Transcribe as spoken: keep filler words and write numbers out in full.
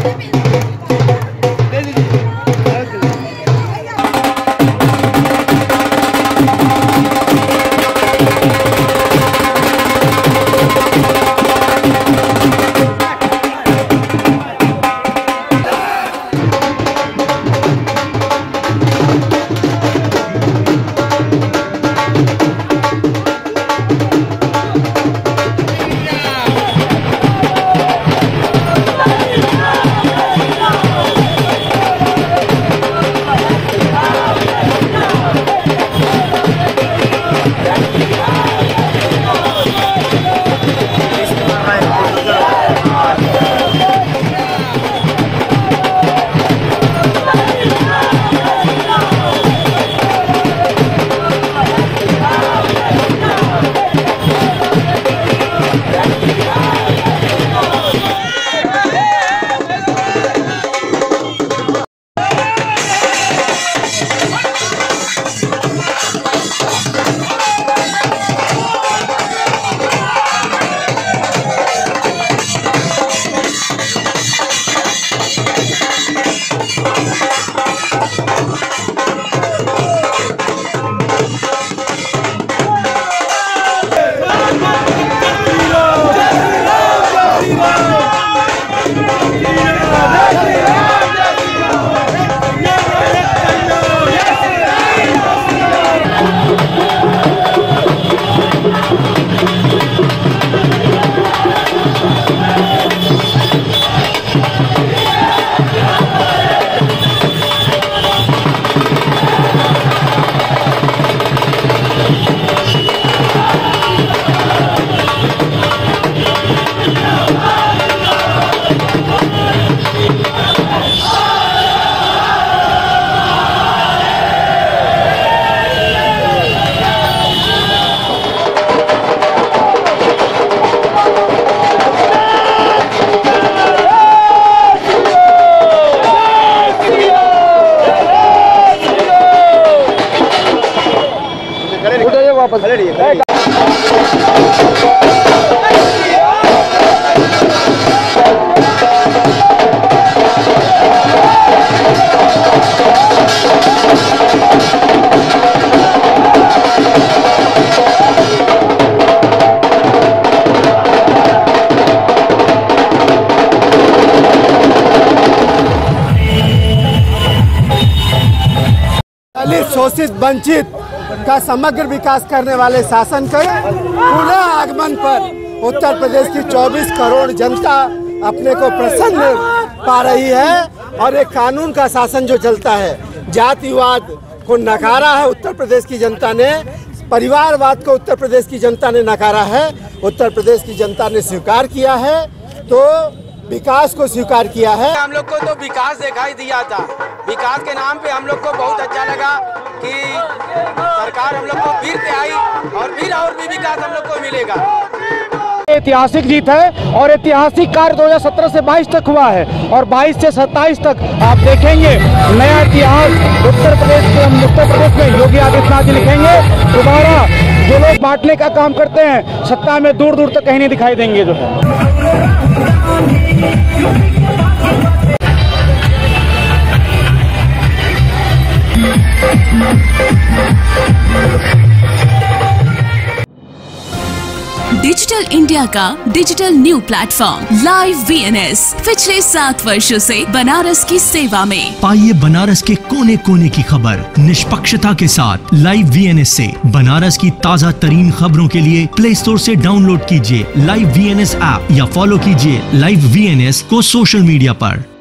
वापस खड़े रहिए। शोषित वंचित का समग्र विकास करने वाले शासन के पुनः आगमन पर उत्तर प्रदेश की चौबीस करोड़ जनता अपने को प्रसन्न पा रही है और एक कानून का शासन जो चलता है, जातिवाद को नकारा है उत्तर प्रदेश की जनता ने, परिवारवाद को उत्तर प्रदेश की जनता ने नकारा है, उत्तर प्रदेश की जनता ने स्वीकार किया है, तो विकास को स्वीकार किया है। हम लोग को तो विकास दिखाई दिया था, विकास के नाम पे हम लोग को बहुत अच्छा लगा कि सरकार हम लोग को फिर से आई और फिर और भी विकास हम लोग को मिलेगा। ऐतिहासिक जीत है और ऐतिहासिक कार्य दो हज़ार सत्रह से बाईस तक हुआ है और बाईस से सत्ताईस तक आप देखेंगे नया इतिहास उत्तर प्रदेश के उत्तर प्रदेश में योगी आदित्यनाथ जी लिखेंगे। दोबारा जो लोग बांटने का काम करते हैं सत्ता में दूर दूर तक कहीं नहीं दिखाई देंगे। जो है डिजिटल इंडिया का digital new platform live VNS पिछले सात वर्षों से बनारस की सेवा में। पाइए बनारस के कोने कोने की खबर निष्पक्षता के साथ लाइव वीएनएस से। बनारस की ताज़ा तरीन खबरों के लिए प्ले स्टोर से डाउनलोड कीजिए लाइव वीएनएस ऐप या फॉलो कीजिए लाइव वीएनएस को सोशल मीडिया पर।